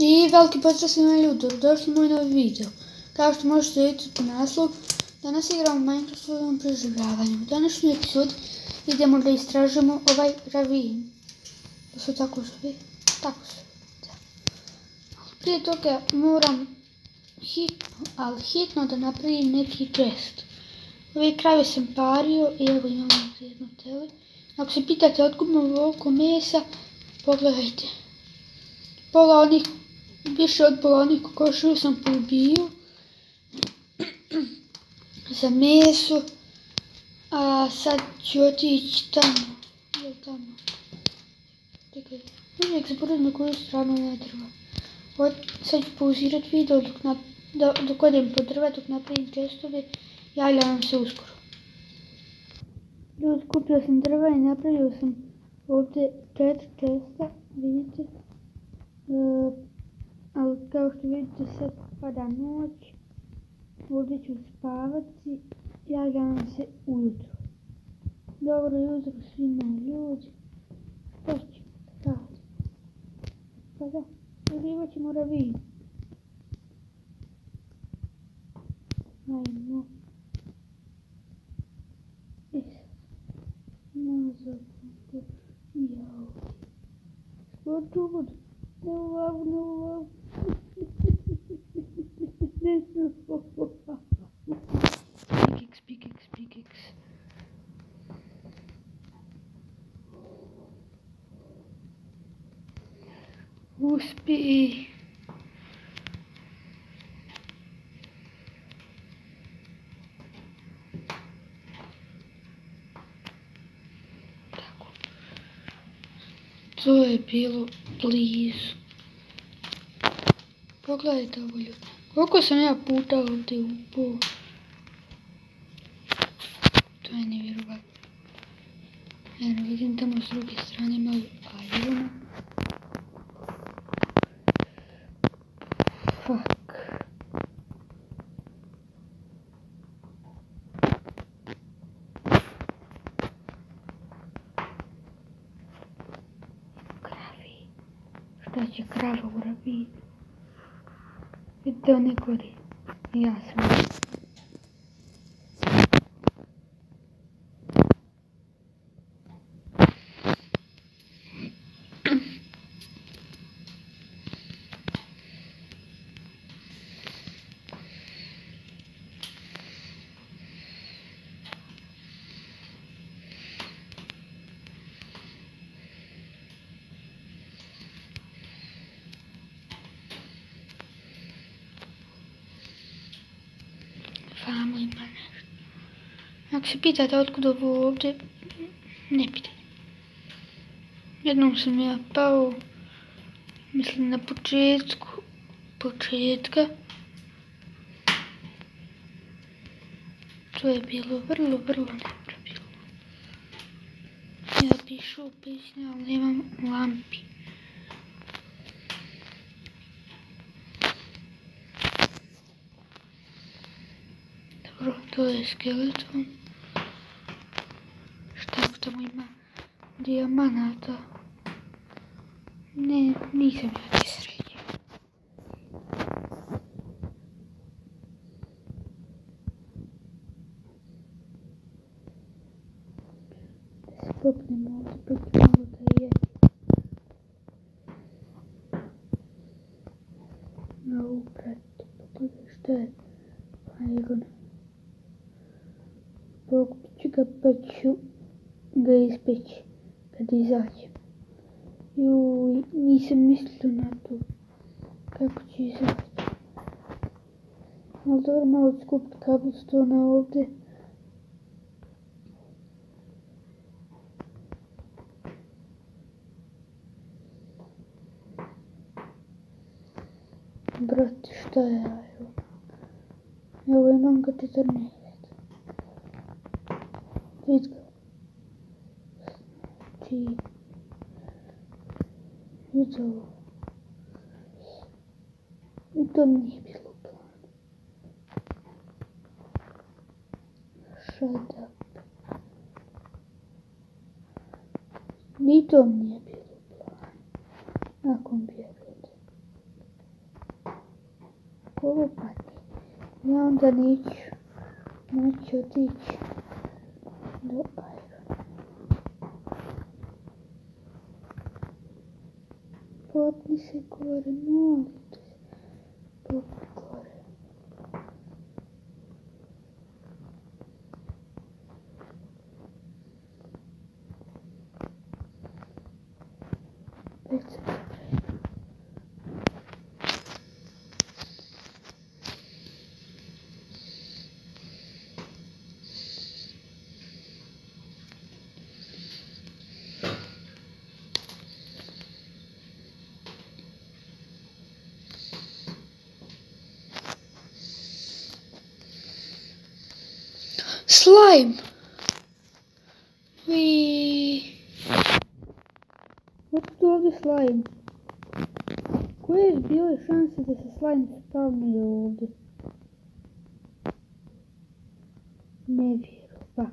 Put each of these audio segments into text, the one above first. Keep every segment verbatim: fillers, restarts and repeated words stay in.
I veliki pozdrav svima ljudi, dobrodošli u moj novi video. Kao što možete vidjeti po naslovu, danas igramo Minecraftovom preživljavanju. U današnji epizod idemo da istražimo ovaj ravin. Da se tako zove? Tako se da. Prije toga moram hitno, ali hitno da napravim neki chest. Ove krave sam pario i evo imamo jedno tele. Ako se pitate otkud imam ovoliko mesa, pogledajte. Pola onih, više od pola onih kokošiju sam poubio za meso, a sad ću otići tamo, je tamo, čekaj, uvijek zaboravim na koju stranu ne drva. Sad ću pauzirati video dok, na, dok odem po drva, dok napravim chestove, javljam se uskoro. Ljudi, kupio sam drva i napravio sam ovdje četiri chesta, vidite. Uh, ali kao što vidite sad pada noć, ovdje ću spavati, javljam se ujutro. Dobro jutro svima ljudi, što ćemo raditi? Pa da, uživat ćemo ravin. Ajmo. E sad, nazad, jao. Što čud? No love, no love. Pickaxe, pickaxe, pickaxe. Uspij. Tako. To je bilo blizu. Pogledajte ovo ljudi. Koliko sam ja puta ovdje upao. To je nevjerovatno. Eno, vidim tamo s druge strane malo ajrona. Fuck. Kravi. Šta će krava u ravinu? Vidite one gori. Ja sam. Vamo ima nešto. Ako se pitate otkud ovo ovdje, ne pitajte. Jednom sam ja pao, mislim na početku, početka. To je bilo vrlo, vrlo nepravilno. Ja bi išao pesnja, ali nemam lampi. Dobro, to je skeleton. Šta tamo ima? Dijamanata. Ne, nisam ja ti sredio. Da se popnemo ovdje, pa ću malo da je. Na uprati, pogledaj šta je iron. Pokupit ću ga pa ću ga ispeći kad izađem. Juj, nisam mislio na to. Kako ću izaći? Ali dobro, malo skupit cobblestone ovdje. Brate, šta je iron? Evo imam ga četrnaest. Vidite ga. Znači, vidite ovo. I to mi nije bilo u planu. Shut up. Ni to mi nije bilo u planu. Nakon vjerujete. ovo pati. Ja onda neću moći otići do Ajrona. Popni se gore, molim te se. Popni gore. Već sam se prešla. Slime! Viii! Otkud ovdje slime? Koje je bile šanse da se slime spavnuje ovdje? Ne vjerujem.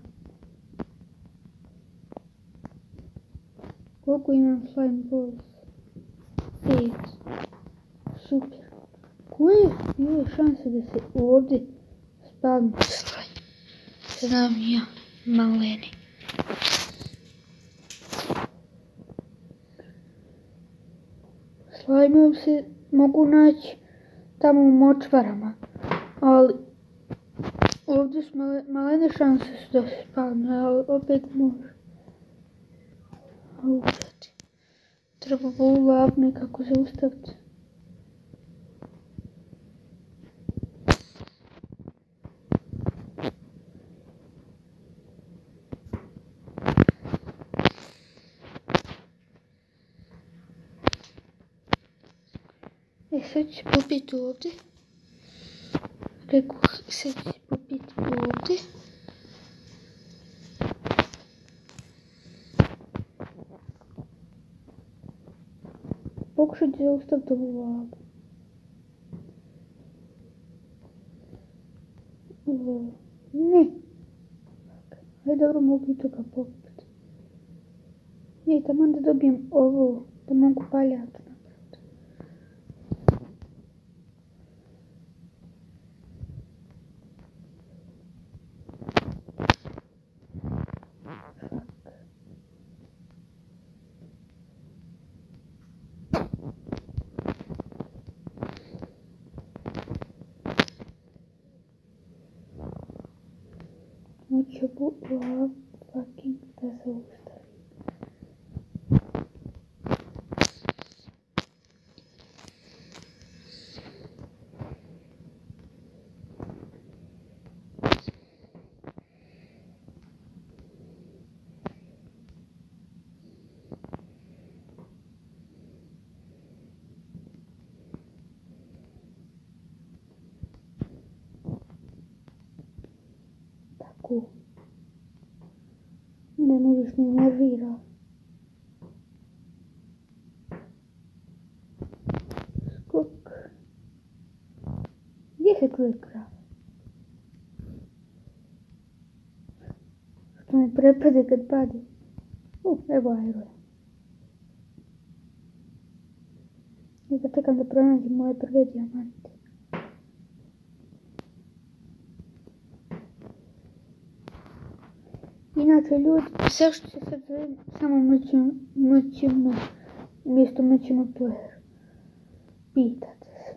Koliko imam slime balls? Pet. Super. Koje je bile šanse da se ovdje spavnuje slime? Znam ja, maleni. Slajmovi se mogu naći tamo u močvarama, ali ovdje su male, malene šanse su da se spavne, ali opet može. Uvijek. Treba ovu lavu nekako zaustaviti. E sad ću popiti ovdje. Rekoh, sad ću popiti ovdje. Pokušat ću zaustaviti ovu lavu. Ne. Ajde, dobro, mogu i toga popiti. Ne, tamo da dobijem ovo, da mogu paljati. Hoću bu lav fucking da zaustavim. Tako. Da me više ne nervira. Skok. Gdje se čuje krava? Što me prepade kad pade. U, evo Ajrona. Ja ga čekam da pronađem moje prve dijamante. Inače ljudi, sve što se sad zovem, samo mćemo, mjesto mćemo player. Pitate se.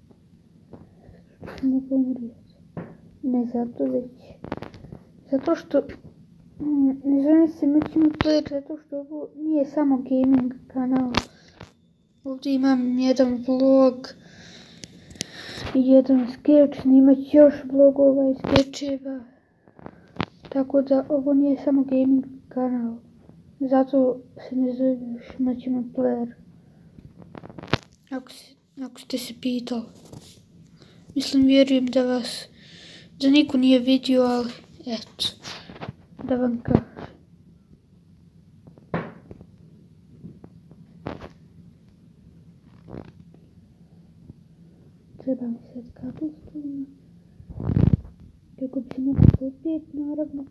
Što mogu umrijeti. Ne zato već. Zato što, ne zovem se mćemo player, zato što ovo nije samo gaming kanal. Ovdje imam jedan vlog, jedan skeč, snimat ću još vlogova i skečeva. Tako da ovo nije samo gaming kanal, zato se ne zoveš mćemo player. Ako, se, ako ste se pitali. Mislim, vjerujem da vas, da niko nije vidio, ali eto, da vam kažem. Treba mi sad cobblestone. Kako bi se mogu popijeti, naravno.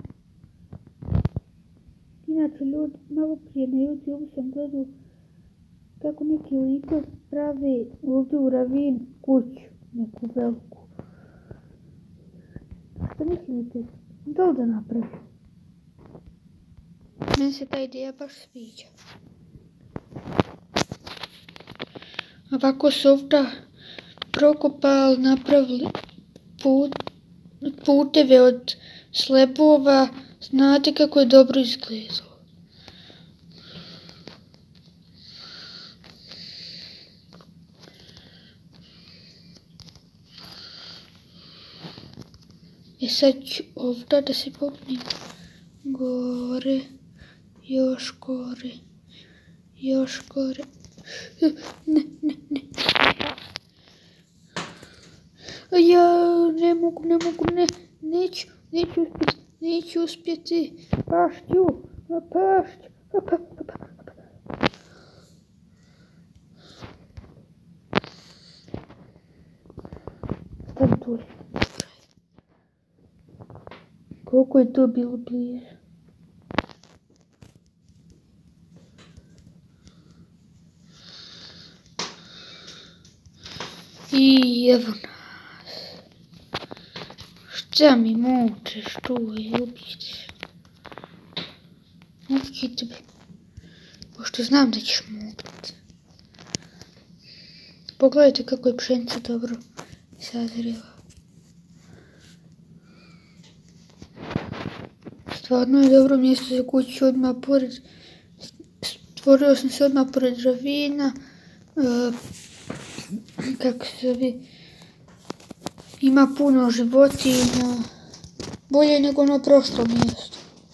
Inače, ljudi, malo prije na YouTube sam gledao kako neki likovi prave ovdje u ravini kuću. neku veliku. Što mislite? Da li da napravim? Meni se ta ideja baš sviđa. Ovako su ovdje prokopali, napravili put, puteve od slepova. Znate kako je dobro izgledalo. I sad ću ovdje da se popnem gore, još gore, još gore. Ne, ne, ne. Ja ne mogu, ne mogu, ne, neću, neću uspjeti, neću uspjeti. Pašću, pašću, pa, pa, pa, pa. Stani tu. Koliko je to bilo bliže. I evo nas. Šta mi mučeš tu i ubićeš? Mučite me. Pošto znam da ćeš mučiti. Pogledajte kako je pšenica dobro sazrela. Stvarno je dobro mjesto za kuću odmah pored. Stvorio sam se odmah pored ravina. Uh, kako se zove. Ima puno životinja. Bolje nego ono prošlo mjesto.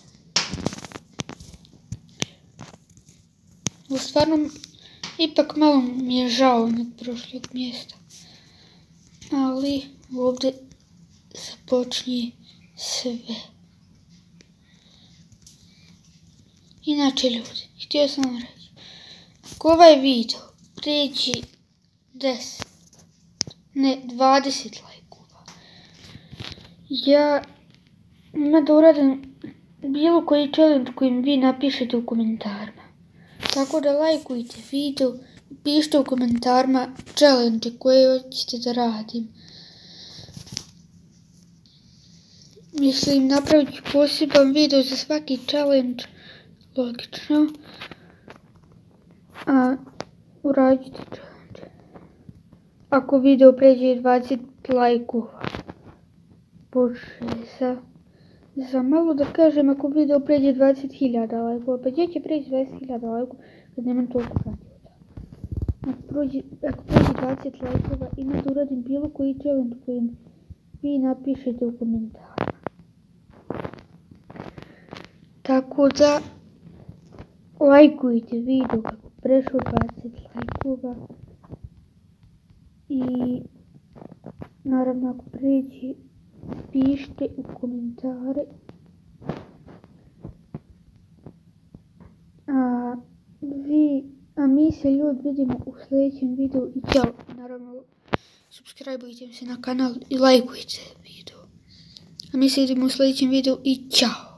U stvarno ipak malo mi je žao od prošlog mjesta. Ali ovdje započinje sve. Inače ljudi, htio sam vam reći, ako ovaj video pređi deset, ne dvadeset lajkova, ja ima da uradim bilo koji challenge koji vi napišete u komentarima. Tako da lajkujte video i pišite u komentarima challenge koje hoćete da radim. Mislim, napravit ću poseban video za svaki challenge. Logično. A uradite challenge. Ako video pređe dvadeset lajkova. Bože, za, za malo da kažem ako video pređe dvadeset hiljada lajkova. Pa gdje će pređe dvadeset hiljada lajkova kad nemam toliko pratioca? Ako pređe dvadeset lajkova ima da uradim bilo koji challenge koji vi napišete u komentarima. Tako da lajkujte video kako prešao dvadeset lajkova i naravno ako pređe pišite u komentare. A, vi, a mi se ljudi vidimo u sljedećem videu i ćao. Naravno subscribeujte se na kanal i lajkujte video. A mi se vidimo u sljedećem videu i ćao.